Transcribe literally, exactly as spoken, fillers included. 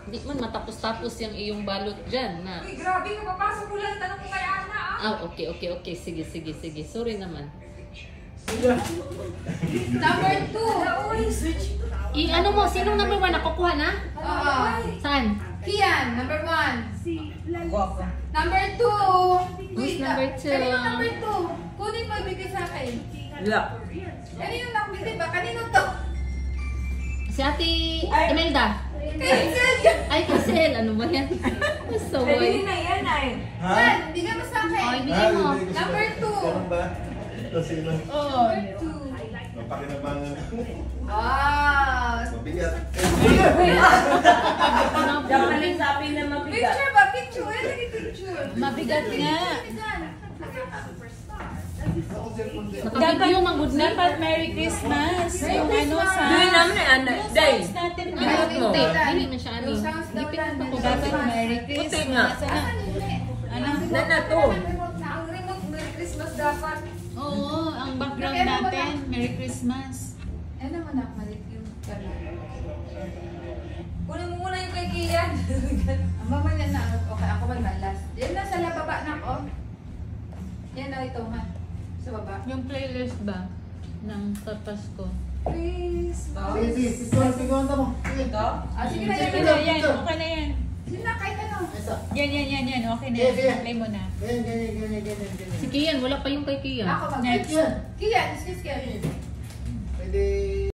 Hindi man matapos-tapos yung iyong balot dyan na. Uy, grabe ka, papasok ko lang. Tanong ko kay Ana, ah. Ah, okay, okay, okay. Sige, sige, sige. Sorry naman. Number two. Uy, switch. I, ano mo, sinong number one? Nakukuha na? Oo. Saan? Kian, number one. Number two. Who's number two? Kanino number two? Kunin mo, ibigay sa akin. Wala. Kanino number ba? Kanino to? Si Ate Imelda. Kay Sel. Ay, Kasel. Ano ba yan? So, Pwede na yan ay. Yan, bigyan mo sa akin. Ay, bigyan mo. Number two. Ganun ba? Ito sino? Oh. Number two. Napakinabangan. Wow. Mabigat. Damaling sabi na mabigat. Picture ba? Picture. Wala lagi picture. Mabigat nga. Dapat magod dapat Merry Christmas. Yung ano sa Doon namin eh, ano, day. songs natin Ano Ano mo? puti? Hindi na siya ano. Yung sounds daw Lipit lang. pa ko. dapat Merry Puti nga. Christmas. Ano? Ano? Na na to. Ang remote Merry Christmas dapat. Oo, ang background natin Merry Christmas. Eh naman nak malit yung camera. Kunin mo muna yung kay Kian. Ang mamaya na. Okay, ako man malas. Yan na sa lababa na ako. Yan na ito man. Sa baba. Yung playlist ba ng sa Pasko? Christmas. Sige, sige. Picture, picture mo. Sige. Ah, sige na Sige yan. na yan, okay na yan. Sige na, kahit ano. Isa. Yan, yan, yan, yan. Okay na Sige, sige. yan. Play mo na. Ganyan, ganyan, ganyan, ganyan, ganyan. Si Kian, wala pa yung kay Kian. Ako mag- Next. Kian, excuse Kian. Pwede.